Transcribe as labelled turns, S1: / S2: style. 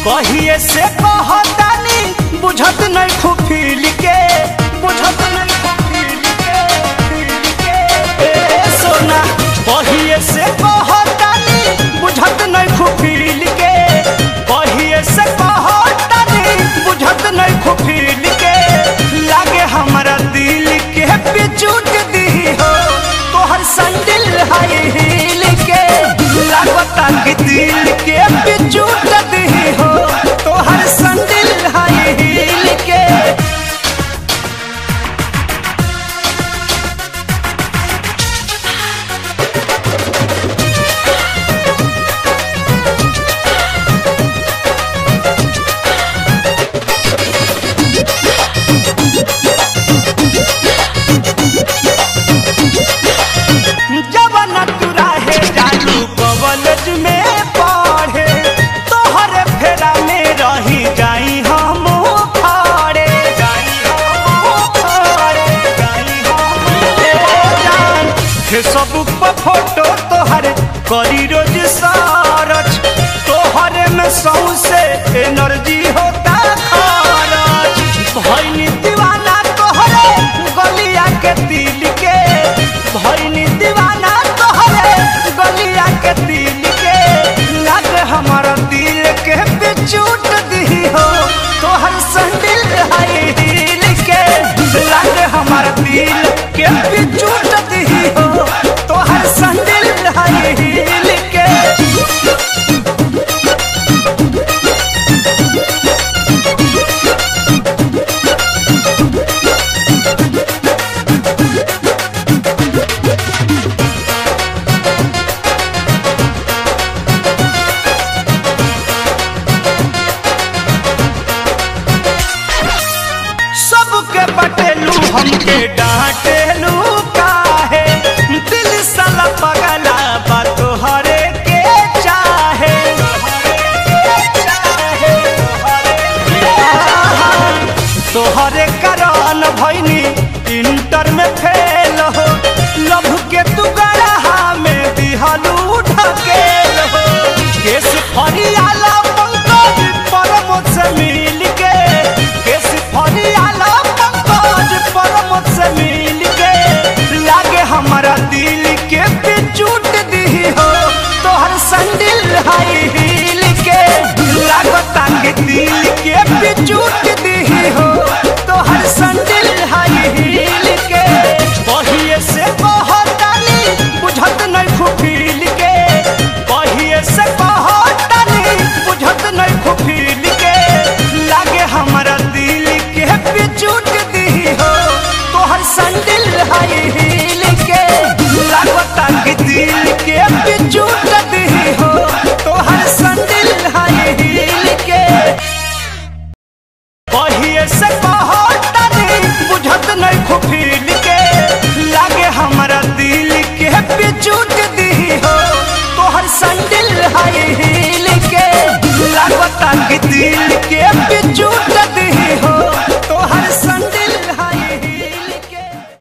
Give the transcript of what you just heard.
S1: कहिए से कहतानी बुझत नहीं खुफिल के, बुझत नहीं खुफिल के सोना। कहिए से कहतानी बुझत नहीं खुफिल के, कहिए से कहतानी बुझत नहीं खुफिल के। लागे हमारा दिल के बिचूट दी हो तोहर संदिल हाई हिल के। लागता कि दिल के बिचूट दी हो तोहर संदिल हाई हिल के। जवन तुरा है जालू कॉलेज में पढ़े, तोहरे फेरा में रही जाई हम खड़े, फेसबुक पर फोटो तोहरे करी रोज सरच, तोहरे में सौसे एनर्जी होता खरच। भइनी दीवाना तोहरे गलिया के दिल के, भइनी दीवाना तोहरे गलिया के दिल के। लागे हमारा दिल के बिचूट दी हो तोहर संदिल हाई हिल के। लागे हमारा दिल के बिचूट दी हो तोहर संदिल हाई हिल के। सबके बटेलू हमके डांटेलू काहे, दिल साला पगला बा तोहरे के चाहे। तोहरे कारण भइनी इंटर में फेल हो, लभ के तू गढ़ा में दिहलू ढकेल हो। केस फरियाला पंकज परमोद से मिल के, केस फरियाला पंकज परमोद से मिल के। लागे हमारा दिल के बिचूट दी हो तोहर संदिल हाई हिल के। लागता कि दिल के बिचूट दी हो तोहर संदिल हाई हिल के। कहिए से कहतानी बुझत नहीं खुफिल के, कहिए से कहतानी बुझत नहीं खुफिल के। लागे हमारा दिल के बिचूट दी हो तोहर संदिल हाई हिल के। लागता कि दिल के बिचूट